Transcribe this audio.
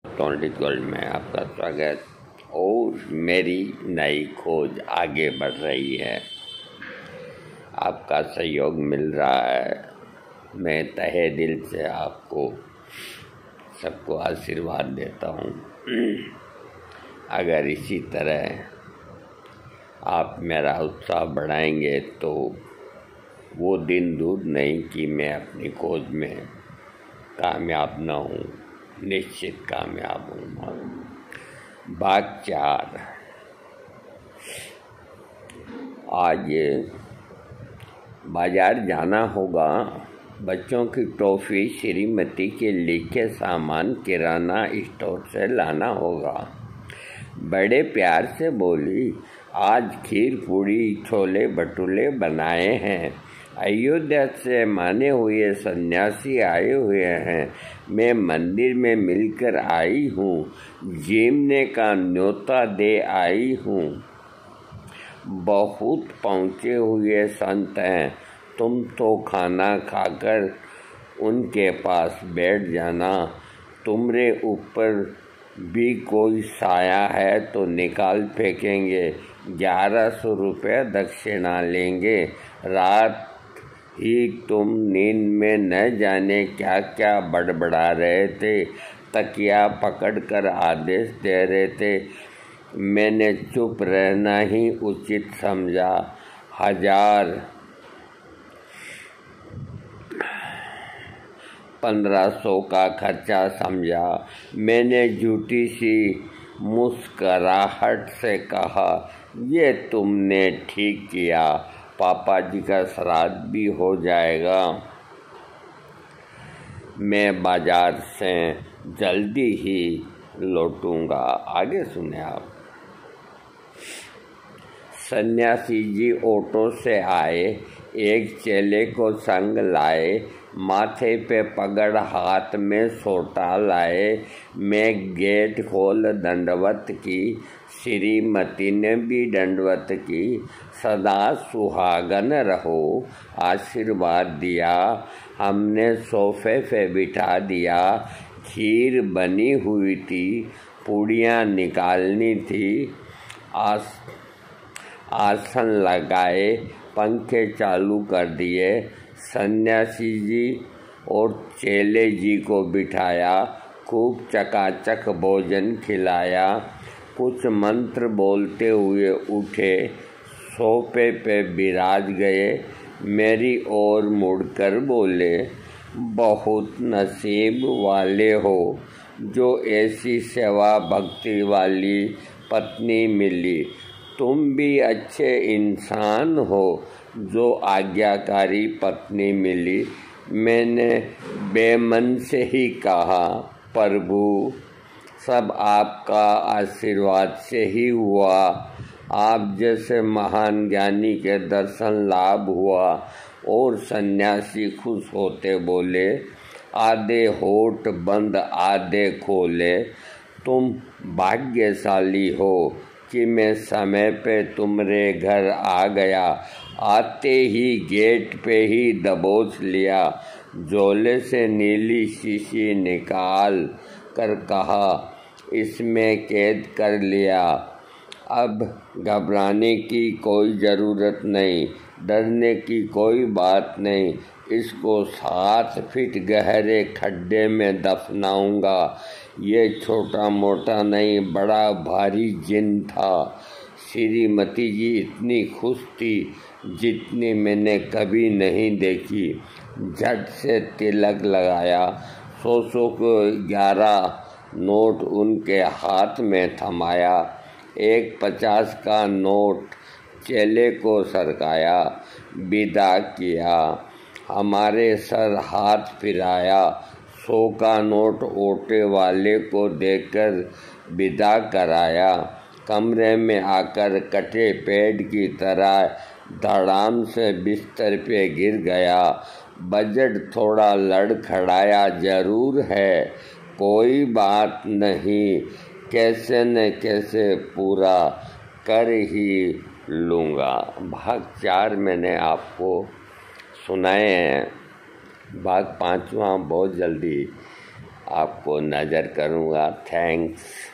पंडित gold में आपका स्वागत। और मेरी नई खोज आगे बढ़ रही है, आपका सहयोग मिल रहा है। मैं तहे दिल से आपको सबको आशीर्वाद देता हूँ। अगर इसी तरह आप मेरा उत्साह बढ़ाएंगे तो वो दिन दूर नहीं कि मैं अपनी खोज में कामयाब न हूँ, निश्चित कामयाब हूँ। भाग 4। आज बाजार जाना होगा। बच्चों की टॉफ़ी श्रीमती के लिखे सामान किराना स्टोर से लाना होगा। बड़े प्यार से बोली, आज खीर पूड़ी छोले भटूरे बनाए हैं। अयोध्या से माने हुए सन्यासी आए हुए हैं। मैं मंदिर में मिलकर आई हूँ। जीमने का न्योता दे आई हूँ। बहुत पहुँचे हुए संत हैं। तुम तो खाना खाकर उनके पास बैठ जाना। तुम्हारे ऊपर भी कोई साया है तो निकाल फेंकेंगे। 1100 रुपये दक्षिणा लेंगे। रात ही तुम नींद में न जाने क्या क्या बड़बड़ा रहे थे। तकिया पकड़कर आदेश दे रहे थे। मैंने चुप रहना ही उचित समझा। 1500 का खर्चा समझा। मैंने झूठी सी मुस्कराहट से कहा, ये तुमने ठीक किया, पापा जी का श्राद्ध भी हो जाएगा। मैं बाजार से जल्दी ही लौटूंगा। आगे सुने आप। सन्यासी जी ऑटो से आए। एक चेले को संग लाए। माथे पे पगड़, हाथ में सोटा लाए। मैं गेट खोल दंडवत की। श्रीमती ने भी दंडवत की। सदा सुहागन रहो, आशीर्वाद दिया। हमने सोफे पे बिठा दिया। खीर बनी हुई थी, पूड़ियाँ निकालनी थी। आसन लगाए, पंखे चालू कर दिए। सन्यासी जी और चेले जी को बिठाया। खूब चकाचक भोजन खिलाया। कुछ मंत्र बोलते हुए उठे, सोफे पे बिराज गए। मेरी ओर मुड़कर बोले, बहुत नसीब वाले हो जो ऐसी सेवा भक्ति वाली पत्नी मिली। तुम भी अच्छे इंसान हो जो आज्ञाकारी पत्नी मिली। मैंने बेमन से ही कहा, प्रभु सब आपका आशीर्वाद से ही हुआ। आप जैसे महान ज्ञानी के दर्शन लाभ हुआ। और सन्यासी खुश होते बोले, आधे होठ बंद आधे खोले। तुम भाग्यशाली हो कि मैं समय पे तुम्हारे घर आ गया। आते ही गेट पे ही दबोच लिया। झोले से नीली शीशी निकाल कर कहा, इसमें कैद कर लिया। अब घबराने की कोई ज़रूरत नहीं, डरने की कोई बात नहीं। इसको 7 फीट गहरे खड्डे में दफनाऊंगा। ये छोटा मोटा नहीं, बड़ा भारी जिन था। श्रीमती जी इतनी खुश थी जितनी मैंने कभी नहीं देखी। झट से तिलक लगाया। 100 को 11 नोट उनके हाथ में थमाया। एक 50 का नोट चेले को सरकाया। विदा किया। हमारे सर हाथ फिराया। 100 का नोट ओटे वाले को देकर विदा कराया। कमरे में आकर कटे पेड़ की तरह धड़ाम से बिस्तर पे गिर गया। बजट थोड़ा लड़खड़ाया जरूर है, कोई बात नहीं, कैसे न कैसे पूरा कर ही लूँगा। भाग 4 मैंने आपको सुनाए हैं। भाग 5वां बहुत जल्दी आपको नज़र करूँगा। थैंक्स।